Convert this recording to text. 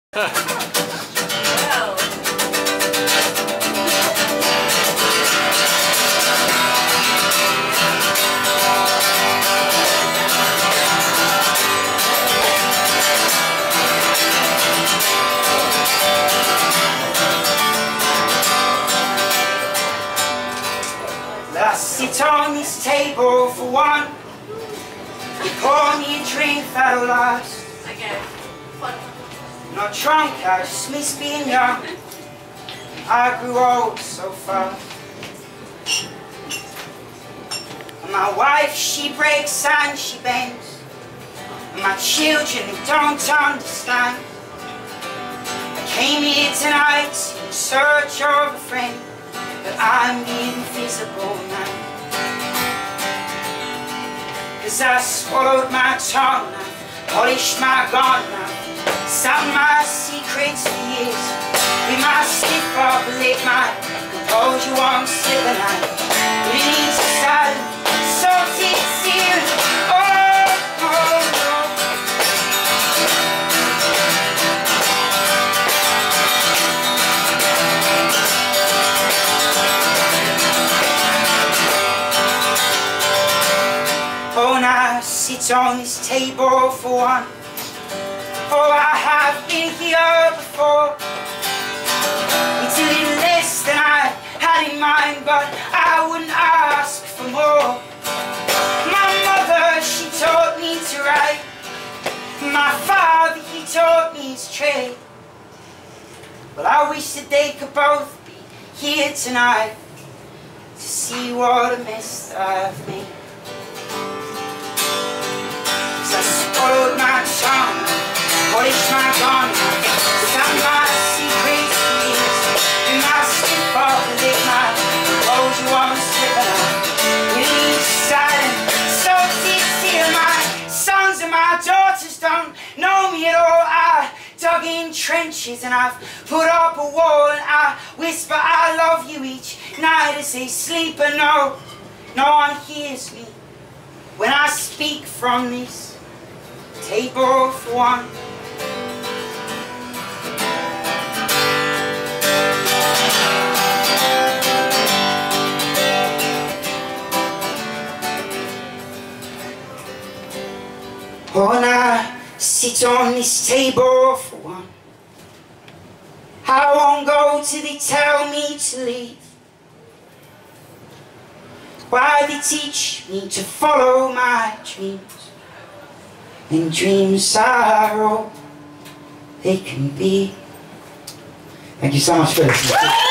I sit on this table for one. You pour me a drink that'll last. Not drunk, I just miss being young. I grew old so fast. And my wife, she breaks and she bends. And my children, they don't understand. I came here tonight in search of a friend, but I'm the invisible man. 'Cause I swallowed my tongue, I polished my gun, I sat my secrets for years. With my stiff upper lip, my composure won't slip, and I release the silent, salty tears. Oh, oh, oh. Oh, now I sit on this table for one. Oh, I have been here before. It's a little less than I had in mind, but I wouldn't ask for more. My mother, she taught me to write. My father, he taught me his trade. Well, I wish that they could both be here tonight to see what a mess that I've made. I swallowed my tongue, polished my gun, sat my secrets for years. In my stiff upper lip, my composure won't slip, and I release silent, salty tear. My sons and my daughters don't know me at all. I dug in trenches and I've put up a wall, and I whisper I love you each night as they sleep, and no one hears me when I speak from this table for one. Oh, and I sit on this table for one. I won't go till they tell me to leave. Why they teach me to follow my dreams, and dreams are all they can be. Thank you so much for listening.